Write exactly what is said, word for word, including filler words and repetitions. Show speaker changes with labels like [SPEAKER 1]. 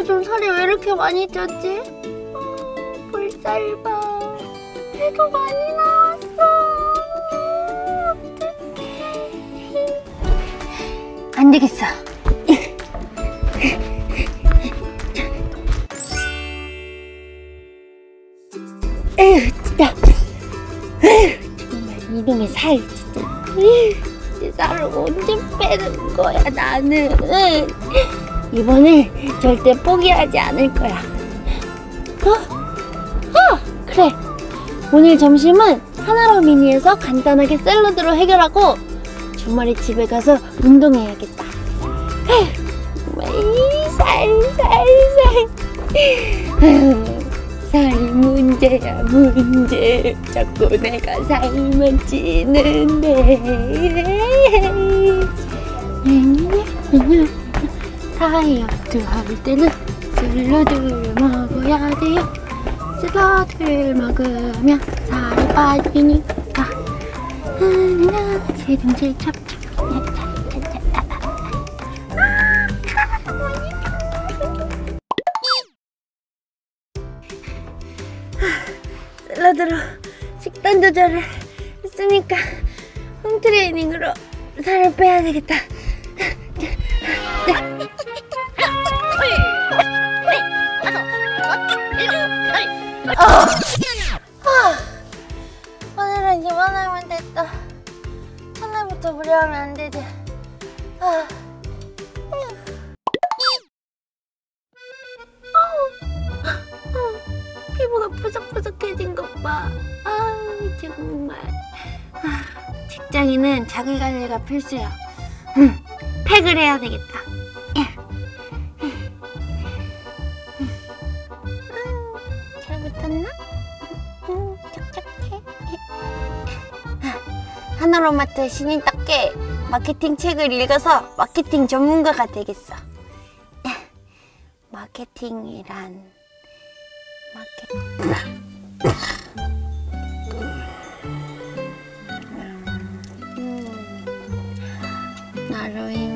[SPEAKER 1] 요즘 살이 왜 이렇게 많이 쪘지? 어, 볼살 봐. 배도 많이 나왔어. 어떡해. 안 되겠어. 에휴, 진짜. 에휴, 정말 이놈의 살, 진짜. 에휴, 내 살을 언제 빼는 거야, 나는. 이번에 절대 포기하지 않을 거야. 어? 어! 그래. 오늘 점심은 하나로 미니에서 간단하게 샐러드로 해결하고 주말에 집에 가서 운동해야겠다. 에휴, 정말 살, 살, 살. 살이 문제야, 문제. 자꾸 내가 살만 찌는데. 다이어트 할 때는 샐러드를 먹어야 돼요. 샐러드를 먹으면 살이 빠지니까. 세둥실 찹찹. 샐러드로 식단 조절을 했으니까 홈트레이닝으로 살을 빼야 되겠다. 아, 아, 오늘은 이만하면 됐다. 첫날부터 무리하면 안 되지. 아. 피부가 푸석푸석해진 것 봐. 아, 정말. 아, 직장인은 자기 관리가 필수야. 응, 팩을 해야 되겠다. 잘 붙었나? 응, 촉촉해. 하나로마트 신인답게 마케팅 책을 읽어서 마케팅 전문가가 되겠어. 마케팅이란 마케팅. 음, 나로 인해